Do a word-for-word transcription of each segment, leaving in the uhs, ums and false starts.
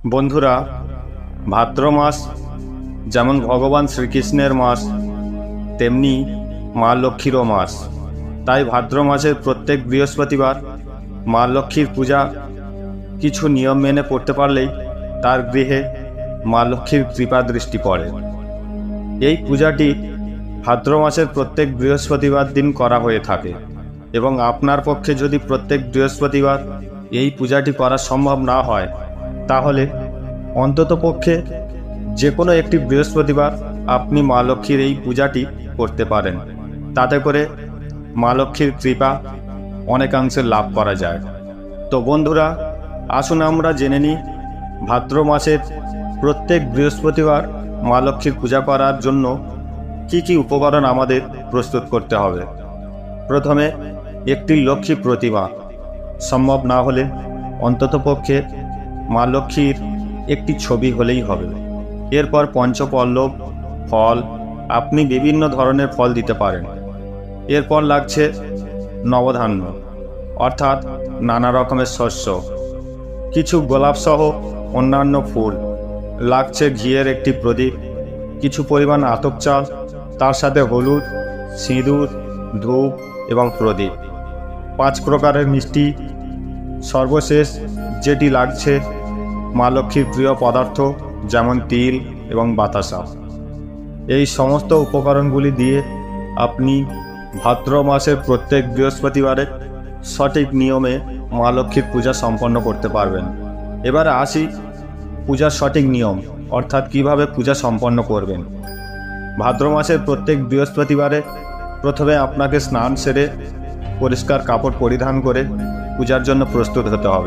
বন্ধুরা, ভাদ্র মাস যেমন ভগবান শ্রীকৃষ্ণের মাস, তেমনি মা লক্ষ্মীরও মাস। তাই ভাদ্র মাসের প্রত্যেক বৃহস্পতিবার মা লক্ষ্মীর পূজা কিছু নিয়ম মেনে পড়তে পারলেই তার গৃহে মা লক্ষ্মীর কৃপা দৃষ্টি পড়ে। এই পূজাটি ভাদ্র মাসের প্রত্যেক বৃহস্পতিবার দিন করা হয়ে থাকে এবং আপনার পক্ষে যদি প্রত্যেক বৃহস্পতিবার এই পূজাটি করা সম্ভব না হয়, তাহলে অন্ততপক্ষে যে কোনো একটি বৃহস্পতিবার আপনি মা লক্ষ্মীর এই পূজাটি করতে পারেন। তাতে করে মা লক্ষ্মীর কৃপা অনেকাংশে লাভ করা যায়। তো বন্ধুরা, আসুন আমরা জেনে নিই ভাদ্র মাসের প্রত্যেক বৃহস্পতিবার মা লক্ষ্মীর পূজা করার জন্য কি কি উপকরণ আমাদের প্রস্তুত করতে হবে। প্রথমে একটি লক্ষ্মী প্রতিমা, সম্ভব না হলে অন্ততপক্ষে মা লক্ষ্মীর একটি ছবি হলেই হবে। এরপর পঞ্চপল্লব, ফল, আপনি বিভিন্ন ধরনের ফল দিতে পারেন। এরপর লাগছে নবধান্য, অর্থাৎ নানা রকমের শস্য, কিছু গোলাপসহ অন্যান্য ফুল, লাগছে ঘিয়ের একটি প্রদীপ, কিছু পরিমাণ আতপ চাল, তার সাথে হলুদ, সিঁদুর, ধূপ এবং প্রদীপ, পাঁচ প্রকারের মিষ্টি, সর্বশেষ যেটি লাগছে মা লক্ষ্মীর প্রিয় পদার্থ যেমন তিল এবং বাতাসা। এই সমস্ত উপকরণগুলি দিয়ে আপনি ভাদ্র মাসের প্রত্যেক বৃহস্পতিবারে সঠিক নিয়মে মা লক্ষ্মীর পূজা সম্পন্ন করতে পারবেন। এবারে আসি পূজার সঠিক নিয়ম, অর্থাৎ কিভাবে পূজা সম্পন্ন করবেন। ভাদ্র মাসের প্রত্যেক বৃহস্পতিবারে প্রথমে আপনাকে স্নান সেরে পরিষ্কার কাপড় পরিধান করে পূজার জন্য প্রস্তুত হতে হবে।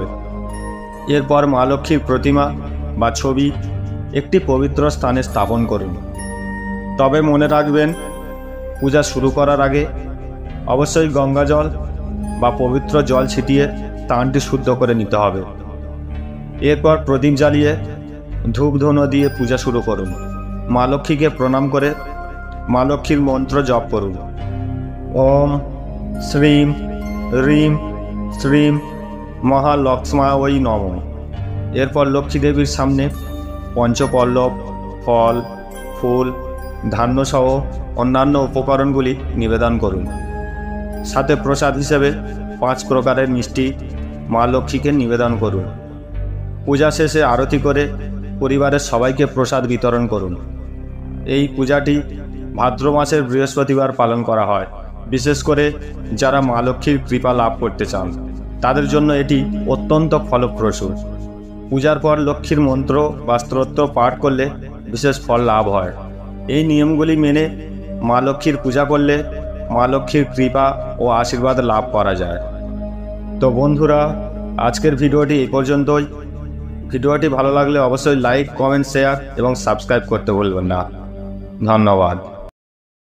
এরপর মা লক্ষ্মীর প্রতিমা বা ছবি একটি পবিত্র স্থানে স্থাপন করুন। তবে মনে রাখবেন, পূজা শুরু করার আগে অবশ্যই গঙ্গা জল বা পবিত্র জল ছিটিয়ে স্থানটি শুদ্ধ করে নিতে হবে। এরপর প্রদীপ জ্বালিয়ে ধূপ ধুনো দিয়ে পূজা শুরু করুন। মা লক্ষ্মীকে প্রণাম করে মা লক্ষ্মীর মন্ত্র জপ করুন। ওম শ্রীম হ্রিম শ্রীম মহালক্ষ্মায় নমঃ। এরপর লক্ষ্মী দেবীর সামনে পঞ্চপল্লব, ফল, ফুল, ধান্যসহ অন্যান্য উপকরণগুলি নিবেদন করুন। সাথে প্রসাদ হিসেবে পাঁচ প্রকারের মিষ্টি মা লক্ষ্মীকে নিবেদন করুন। পূজা শেষে আরতি করে পরিবারের সবাইকে প্রসাদ বিতরণ করুন। এই পূজাটি ভাদ্র মাসের বৃহস্পতিবার পালন করা হয়। বিশেষ করে যারা মা লক্ষ্মীর কৃপা লাভ করতে চান, তাদের জন্য এটি অত্যন্ত ফলপ্রসূ। পূজার পর লক্ষ্মীর মন্ত্র বা স্তোত্র পাঠ করলে বিশেষ ফল লাভ হয়। এই নিয়মগুলি মেনে মা লক্ষ্মীর পূজা করলে মা লক্ষ্মীর কৃপা ও আশীর্বাদ লাভ করা যায়। তো বন্ধুরা, আজকের ভিডিওটি এই পর্যন্তই। ভিডিওটি ভালো লাগলে অবশ্যই লাইক, কমেন্ট, শেয়ার এবং সাবস্ক্রাইব করতে ভুলবেন না। ধন্যবাদ।